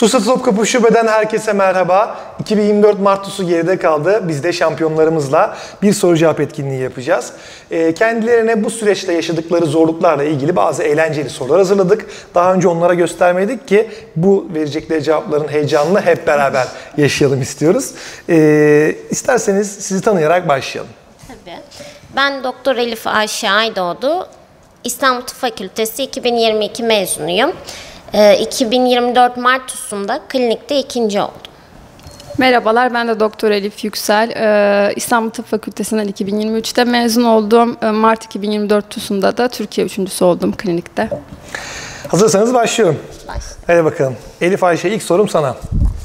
TUS'a Topkapı Şube'den herkese merhaba. 2024 Mart TUS'u geride kaldı. Biz de şampiyonlarımızla bir soru cevap etkinliği yapacağız. Kendilerine bu süreçte yaşadıkları zorluklarla ilgili bazı eğlenceli sorular hazırladık. Daha önce onlara göstermedik ki bu verecekleri cevapların heyecanını hep beraber yaşayalım istiyoruz. İsterseniz sizi tanıyarak başlayalım. Tabii. Ben Doktor Elif Ayşe Aydoğdu. İstanbul Tıp Fakültesi 2022 mezunuyum. 2024 Mart TUS'unda klinikte ikinci oldum. Merhabalar, ben de Doktor Elif Yüksel. İstanbul Tıp Fakültesi'nden 2023'te mezun oldum. Mart 2024 TUS'unda da Türkiye üçüncüsü oldum klinikte. Hazırsanız başlıyorum. Başla. Hadi bakalım. Elif Ayşe, ilk sorum sana.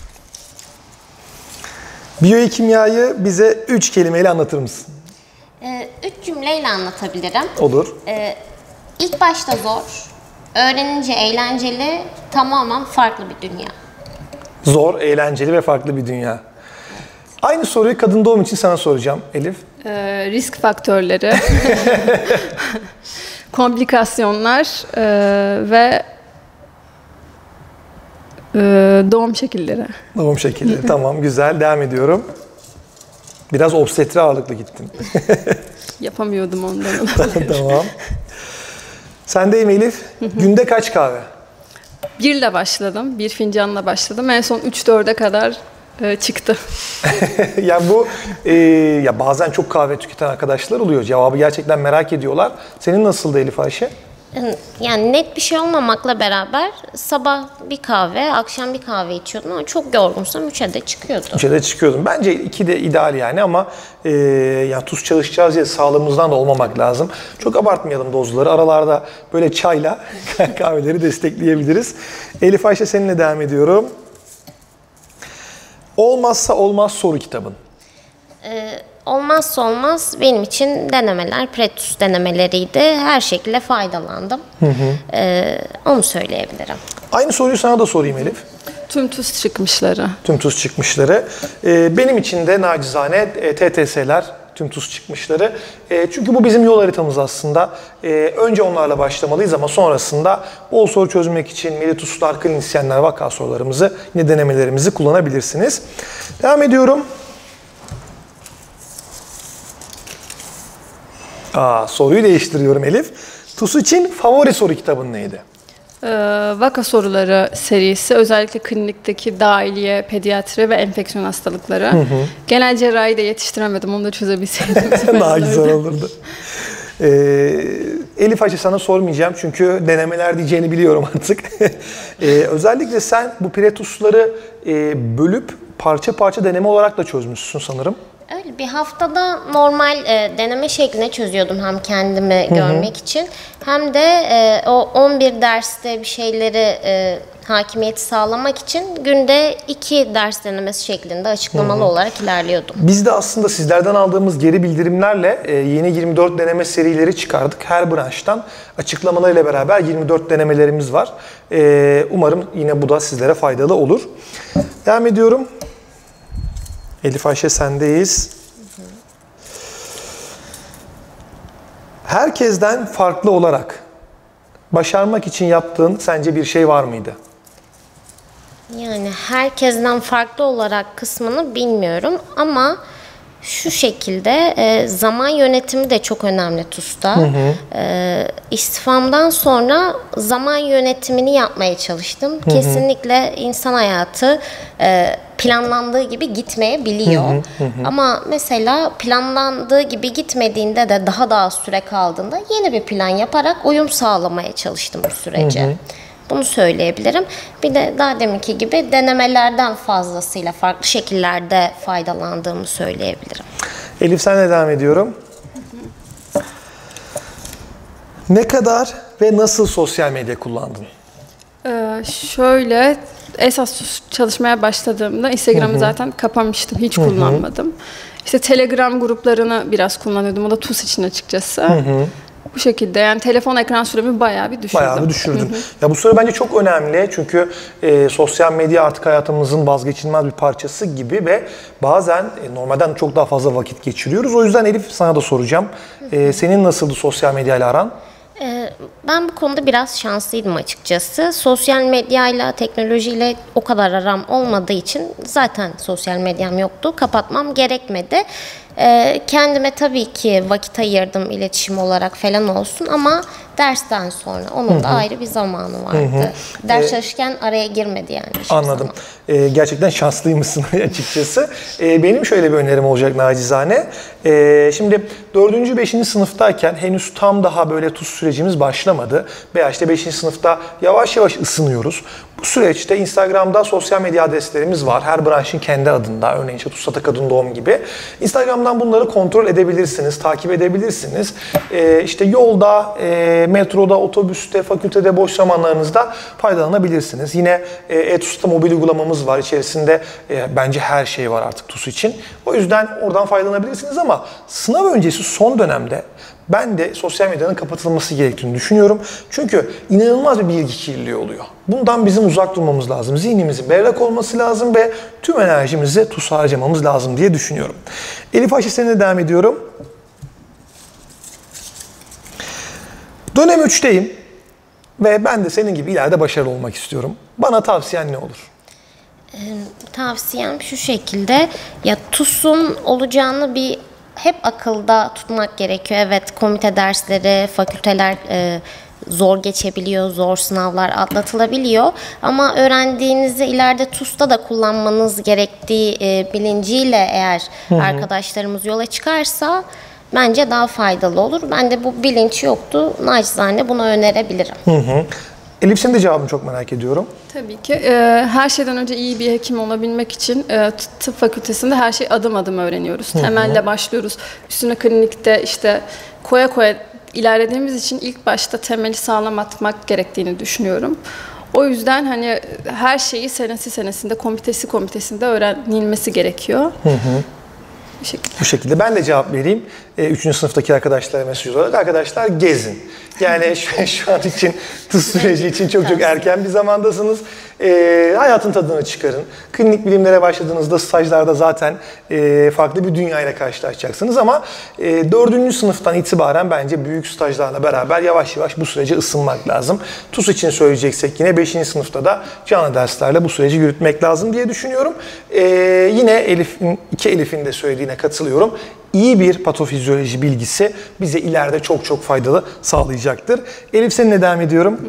Biyokimyayı bize 3 kelimeyle anlatır mısın? 3 cümleyle anlatabilirim. Olur. İlk başta zor, öğrenince eğlenceli, tamamen farklı bir dünya. Zor, eğlenceli ve farklı bir dünya. Aynı soruyu kadın doğum için sana soracağım Elif. Risk faktörleri, komplikasyonlar ve doğum şekilleri. Doğum şekilleri. Tamam, güzel. Devam ediyorum. Biraz obstetri ağırlıklı gittim. Yapamıyordum ondan. Tamam. Sendeyim Elif. Günde kaç kahve? 1'le başladım. 1 fincanla başladım. En son 3-4'e kadar çıktı. Yani bu ya bazen çok kahve tüketen arkadaşlar oluyor. Cevabı gerçekten merak ediyorlar. Senin nasıldı Elif Ayşe? Yani net bir şey olmamakla beraber sabah bir kahve, akşam bir kahve içiyordum ama çok yorgunsam 3'e de çıkıyordum. 3'e de çıkıyordum. Bence 2 de ideal yani ama yani tuz çalışacağız diye sağlığımızdan da olmamak lazım. Çok abartmayalım dozları. Aralarda böyle çayla kahveleri destekleyebiliriz. Elif Ayşe, seninle devam ediyorum. Olmazsa olmaz soru kitabın. Olmazsa olmaz benim için denemeler, Pretus denemeleriydi. Her şekilde faydalandım. Onu söyleyebilirim. Aynı soruyu sana da sorayım Elif. Tüm TUS çıkmışları. Tüm TUS çıkmışları. Benim için de nacizane TTS'ler, tüm TUS çıkmışları. Çünkü bu bizim yol haritamız aslında. Önce onlarla başlamalıyız ama sonrasında bol soru çözmek için Milli TUS'lar, klinisyenler, vaka sorularımızı, yine denemelerimizi kullanabilirsiniz. Devam ediyorum. Soruyu değiştiriyorum Elif. TUS için favori soru kitabın neydi? Vaka soruları serisi, özellikle klinikteki dahiliye, pediatri ve enfeksiyon hastalıkları. Genel cerrahi de yetiştiremedim, onu da çözebilseydim. Daha güzel olurdu. Elif Ayşe, sana sormayacağım çünkü denemeler diyeceğini biliyorum artık. Özellikle sen bu pretusları bölüp parça parça deneme olarak da çözmüşsün sanırım. Öyle bir haftada normal deneme şeklinde çözüyordum hem kendimi görmek için hem de o 11 derste bir şeyleri hakimiyeti sağlamak için günde 2 ders denemesi şeklinde açıklamalı olarak ilerliyordum. Biz de aslında sizlerden aldığımız geri bildirimlerle yeni 24 deneme serileri çıkardık. Her branştan açıklamalarıyla beraber 24 denemelerimiz var. Umarım yine bu da sizlere faydalı olur. Devam ediyorum. Elif Ayşe, sendeyiz. Herkesten farklı olarak başarmak için yaptığın sence bir şey var mıydı? Yani herkesten farklı olarak kısmını bilmiyorum ama şu şekilde zaman yönetimi de çok önemli TUS'ta. İstifamdan sonra zaman yönetimini yapmaya çalıştım. Kesinlikle insan hayatı planlandığı gibi gitmeyebiliyor. Ama mesela planlandığı gibi gitmediğinde de daha az süre kaldığında yeni bir plan yaparak uyum sağlamaya çalıştım bu sürece. Bunu söyleyebilirim. Bir de daha deminki gibi denemelerden fazlasıyla farklı şekillerde faydalandığımı söyleyebilirim. Elif, senle devam ediyorum. Ne kadar ve nasıl sosyal medya kullandın? Şöyle, esas çalışmaya başladığımda Instagram'ı zaten kapamıştım, hiç kullanmadım. İşte Telegram gruplarını biraz kullanıyordum, o da TUS için açıkçası. Bu şekilde yani telefon ekran süremi bayağı bir düşürdüm. Bayağı bir düşürdün. Ya bu süre bence çok önemli çünkü sosyal medya artık hayatımızın vazgeçilmez bir parçası gibi ve bazen normalden çok daha fazla vakit geçiriyoruz. O yüzden Elif, sana da soracağım. Senin nasıldı sosyal medyayla aran? Ben bu konuda biraz şanslıydım açıkçası. Sosyal medyayla, teknolojiyle o kadar aram olmadığı için zaten sosyal medyam yoktu. Kapatmam gerekmedi. Kendime tabii ki vakit ayırdım iletişim olarak falan olsun ama dersten sonra onun da ayrı bir zamanı vardı. Ders çalışırken araya girmedi yani. Anladım. Gerçekten şanslıymışsın açıkçası. Benim şöyle bir önerim olacak nacizane. Şimdi 4. 5. sınıftayken henüz tam daha böyle TUS sürecimiz başlamadı. Veya işte 5. sınıfta yavaş yavaş ısınıyoruz. Bu süreçte Instagram'da sosyal medya adreslerimiz var. Her branşın kendi adında. Örneğin işte TUS Atakadın Doğum gibi. Instagram'dan bunları kontrol edebilirsiniz, takip edebilirsiniz. İşte yolda, metroda, otobüste, fakültede boş zamanlarınızda faydalanabilirsiniz. Yine TUS'ta mobil uygulamamız var. İçerisinde bence her şey var artık TUS için. O yüzden oradan faydalanabilirsiniz ama sınav öncesi son dönemde ben de sosyal medyanın kapatılması gerektiğini düşünüyorum. Çünkü inanılmaz bir bilgi kirliliği oluyor. Bundan bizim uzak durmamız lazım. Zihnimizin berrak olması lazım ve tüm enerjimizi TUS'a harcamamız lazım diye düşünüyorum. Elif Ayşe, seninle devam ediyorum. Dönem 3'teyim ve ben de senin gibi ileride başarılı olmak istiyorum. Bana tavsiyen ne olur? Tavsiyem şu şekilde, ya TUS'un olacağını hep akılda tutmak gerekiyor. Evet, komite dersleri, fakülteler zor geçebiliyor, zor sınavlar atlatılabiliyor. Ama öğrendiğinizi ileride TUS'ta da kullanmanız gerektiği bilinciyle eğer arkadaşlarımız yola çıkarsa bence daha faydalı olur. Bende bu bilinç yoktu. Naçizane bunu önerebilirim. Elif, senin de cevabını çok merak ediyorum. Tabii ki. Her şeyden önce iyi bir hekim olabilmek için tıp fakültesinde her şeyi adım adım öğreniyoruz. Temelle başlıyoruz. Üstüne klinikte işte koya koya ilerlediğimiz için ilk başta temeli sağlam atmak gerektiğini düşünüyorum. O yüzden hani her şeyi senesinde, komitesinde öğrenilmesi gerekiyor. Bu şekilde ben de cevap vereyim. 3. sınıftaki arkadaşlara mesaj olarak, arkadaşlar gezin. Yani şu an için TUS süreci için çok erken bir zamandasınız. Hayatın tadını çıkarın. Klinik bilimlere başladığınızda stajlarda zaten farklı bir dünyayla karşılaşacaksınız ama 4. sınıftan itibaren bence büyük stajlarla beraber yavaş yavaş bu sürece ısınmak lazım. TUS için söyleyeceksek yine 5. sınıfta da canlı derslerle bu süreci yürütmek lazım diye düşünüyorum. Yine iki Elif'in de söylediğine katılıyorum. İyi bir patofizyoloji bilgisi bize ileride çok faydalı sağlayacaktır. Elif, seninle devam ediyorum.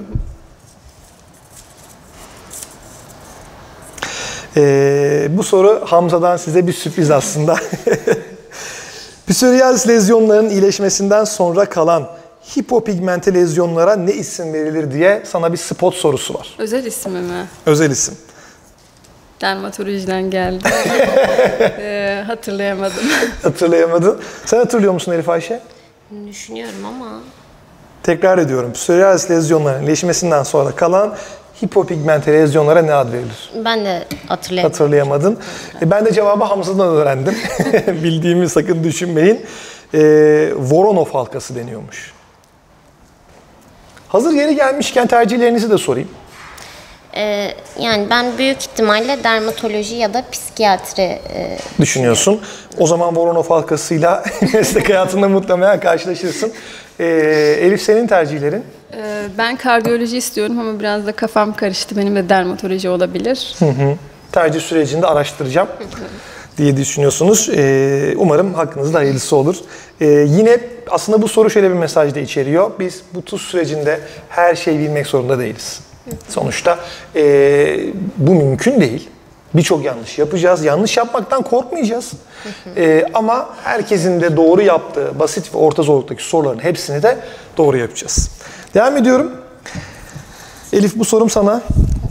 Bu soru Hamza'dan size bir sürpriz aslında. Psoriasis lezyonlarının iyileşmesinden sonra kalan hipopigmente lezyonlara ne isim verilir diye sana bir spot sorusu var. Özel ismi mi? Özel isim. Dermatolojiden geldi. Hatırlayamadım. Hatırlayamadın. Sen hatırlıyor musun Elif Ayşe? Düşünüyorum ama. Tekrar ediyorum. Psoriasis lezyonlarının iyileşmesinden sonra kalan hipopigmente lezyonlara ne ad verilir? Ben de hatırlayamadım. Hatırlayamadın. Ben de cevabı Hamza'dan öğrendim. Bildiğimi sakın düşünmeyin. Voronov halkası deniyormuş. Hazır yeri gelmişken tercihlerinizi de sorayım. Yani ben büyük ihtimalle dermatoloji ya da psikiyatri düşünüyorsun. O zaman Voronov halkasıyla meslek hayatında muhtemelen karşılaşırsın. Elif, senin tercihlerin? Ben kardiyoloji istiyorum ama biraz da kafam karıştı. Benim de dermatoloji olabilir. Tercih sürecinde araştıracağım diye düşünüyorsunuz. Umarım hakkınızda hayırlısı olur. Yine aslında bu soru şöyle bir mesaj da içeriyor. Biz bu TUS sürecinde her şeyi bilmek zorunda değiliz. Sonuçta bu mümkün değil. Birçok yanlış yapacağız. Yanlış yapmaktan korkmayacağız. Ama herkesin de doğru yaptığı basit ve orta zorluktaki soruların hepsini de doğru yapacağız. Devam ediyorum. Elif, bu sorum sana.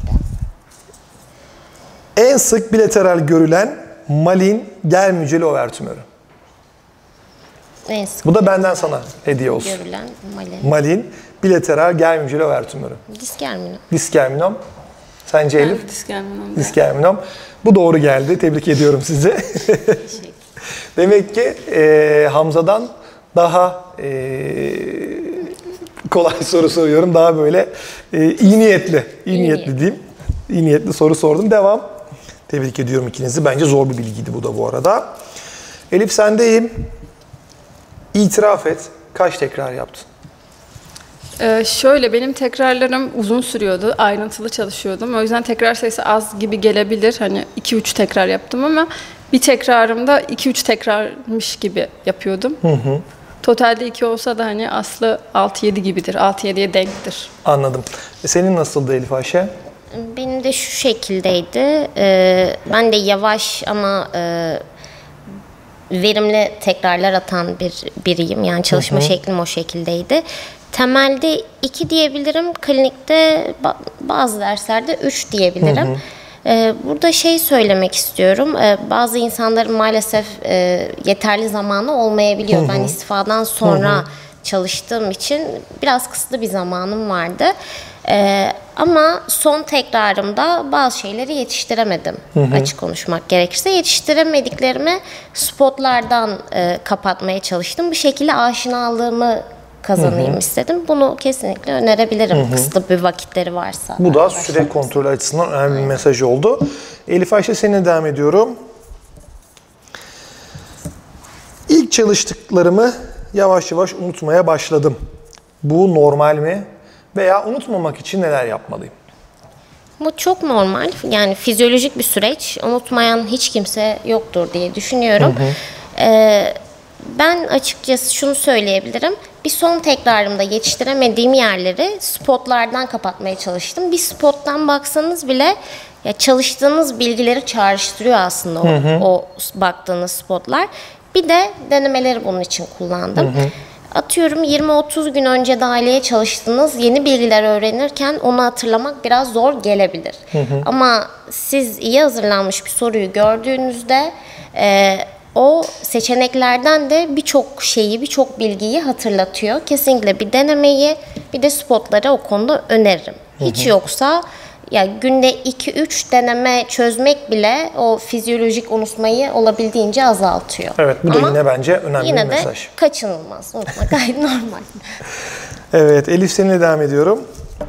En sık bilateral görülen malin gel hücreli over tümörü. en sık Bu da benden sana hediye olsun. görülen Malin bilateral gel hücreli over tümörü. diskerminom. Diskerminom. Sence Elif? Diskerminom. Bu doğru geldi. Tebrik ediyorum sizi. Demek ki Hamza'dan daha kolay soru soruyorum. Daha böyle iyi niyetli diyeyim. İyi niyetli soru sordum. Devam. Tebrik ediyorum ikinizi. Bence zor bir bilgiydi bu da bu arada. Elif, sendeyim. İtiraf et. Kaç tekrar yaptın? Şöyle benim tekrarlarım uzun sürüyordu. Ayrıntılı çalışıyordum. O yüzden tekrar sayısı az gibi gelebilir. Hani 2-3 tekrar yaptım ama bir tekrarımda 2-3 tekrarmış gibi yapıyordum. Totalde 2 olsa da hani aslı 6-7 gibidir. 6-7'ye denktir. Anladım. Senin nasıldı Elif Ayşe? Benim de şu şekildeydi. Ben de yavaş ama verimli tekrarlar atan biriyim. Yani çalışma şeklim o şekildeydi. Temelde 2 diyebilirim. Klinikte bazı derslerde 3 diyebilirim. Burada söylemek istiyorum. Bazı insanların maalesef yeterli zamanı olmayabiliyor. Ben istifadan sonra çalıştığım için biraz kısıtlı bir zamanım vardı. Ama son tekrarımda bazı şeyleri yetiştiremedim. Açık konuşmak gerekirse. Yetiştiremediklerimi spotlardan kapatmaya çalıştım. Bu şekilde aşinalığımı kazanayım istedim. Bunu kesinlikle önerebilirim kısıtlı bir vakitleri varsa. Bu da süre kontrolü açısından önemli bir mesaj oldu. Elif Ayşe seninle devam ediyorum. İlk çalıştıklarımı yavaş yavaş unutmaya başladım. Bu normal mi? Veya unutmamak için neler yapmalıyım? Bu çok normal. Yani fizyolojik bir süreç. Unutmayan hiç kimse yoktur diye düşünüyorum. Ben açıkçası şunu söyleyebilirim. Bir son tekrarımda yetiştiremediğim yerleri spotlardan kapatmaya çalıştım. Bir spottan baksanız bile ya çalıştığınız bilgileri çağrıştırıyor aslında o baktığınız spotlar. Bir de denemeleri bunun için kullandım. Atıyorum 20-30 gün önce dahiliye çalıştığınız yeni bilgiler öğrenirken onu hatırlamak biraz zor gelebilir. Ama siz iyi hazırlanmış bir soruyu gördüğünüzde o seçeneklerden de birçok şeyi, birçok bilgiyi hatırlatıyor. Kesinlikle bir denemeyi, bir de spotları o konuda öneririm. Hiç yoksa ya günde 2-3 deneme çözmek bile o fizyolojik unutmayı olabildiğince azaltıyor. Evet, bu da yine bence önemli yine bir mesaj. Yine de kaçınılmaz. Unutmak gayet normal. Evet, Elif seninle devam ediyorum.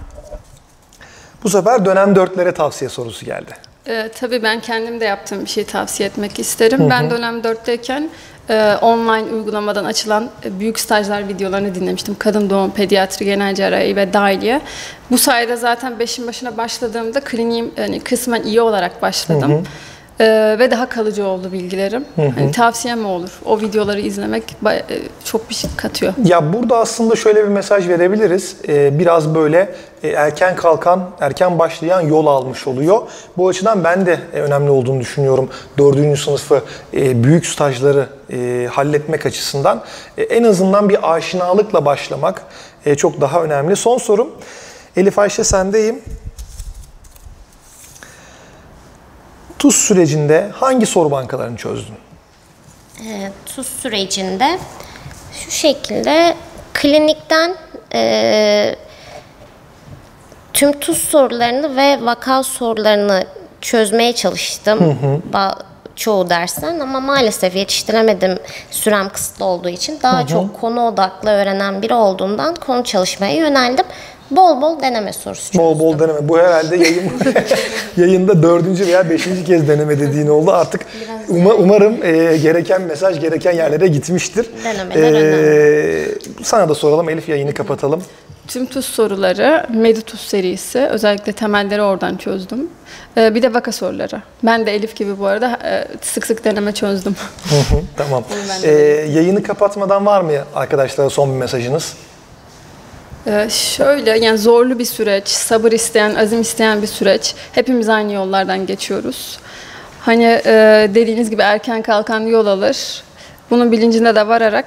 Bu sefer dönem 4'lere tavsiye sorusu geldi. Tabii ben kendim de yaptığım bir şeyi tavsiye etmek isterim. Ben dönem 4'teyken online uygulamadan açılan büyük stajlar videolarını dinlemiştim. Kadın doğum, pediatri, genel cerrahi ve dahiliye. Bu sayede zaten 5'in başına başladığımda kliniğim kısmen iyi olarak başladım. Ve daha kalıcı oldu bilgilerim. Hani tavsiyem olur. O videoları izlemek çok bir şey katıyor. Ya burada aslında şöyle bir mesaj verebiliriz. Biraz böyle erken kalkan, erken başlayan yol almış oluyor. Bu açıdan ben de önemli olduğunu düşünüyorum. 4. sınıfı büyük stajları halletmek açısından. En azından bir aşinalıkla başlamak çok daha önemli. Son sorum. Elif Ayşe sendeyim. TUS sürecinde hangi soru bankalarını çözdün? TUS sürecinde şu şekilde klinikten tüm TUS sorularını ve vaka sorularını çözmeye çalıştım. Çoğu dersten ama maalesef yetiştiremedim sürem kısıtlı olduğu için. Daha çok konu odaklı öğrenen biri olduğundan konu çalışmaya yöneldim. Bol bol deneme sorusu çözdüm. Bol bol deneme. Bu herhalde yayında 4. veya 5. kez deneme dediğin oldu. Artık umarım gereken mesaj gereken yerlere gitmiştir. Denemeler önemli. Sana da soralım Elif, yayını kapatalım. Tüm TUS soruları, Meditus serisi, özellikle temelleri oradan çözdüm. Bir de vaka soruları. Ben de Elif gibi bu arada sık sık deneme çözdüm. Tamam. Yayını kapatmadan var mı arkadaşlara son bir mesajınız? Şöyle, yani zorlu bir süreç, sabır isteyen, azim isteyen bir süreç. Hepimiz aynı yollardan geçiyoruz. Hani dediğiniz gibi erken kalkan yol alır. Bunun bilincinde de vararak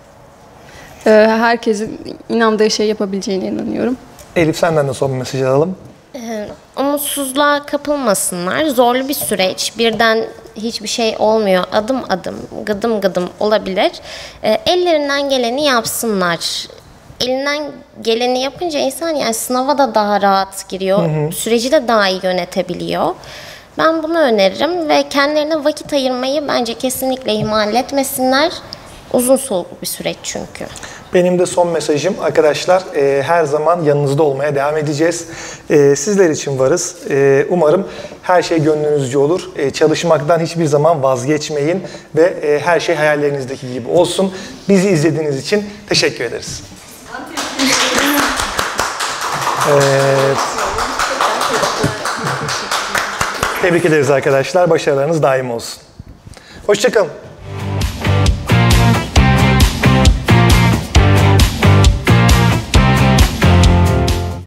herkesin inandığı şey yapabileceğine inanıyorum. Elif senden de son bir mesaj alalım. Umutsuzluğa kapılmasınlar. Zorlu bir süreç. Birden hiçbir şey olmuyor. Adım adım, gıdım gıdım olabilir. Ellerinden geleni yapsınlar. Elinden geleni yapınca insan yani sınava da daha rahat giriyor. Süreci de daha iyi yönetebiliyor. Ben bunu öneririm ve kendilerine vakit ayırmayı bence kesinlikle ihmal etmesinler. Uzun soluklu bir süreç çünkü. Benim de son mesajım arkadaşlar, her zaman yanınızda olmaya devam edeceğiz. Sizler için varız. Umarım her şey gönlünüzce olur. Çalışmaktan hiçbir zaman vazgeçmeyin ve her şey hayallerinizdeki gibi olsun. Bizi izlediğiniz için teşekkür ederiz. Evet. Tebrik ederiz arkadaşlar. Başarılarınız daim olsun. Hoşça kalın.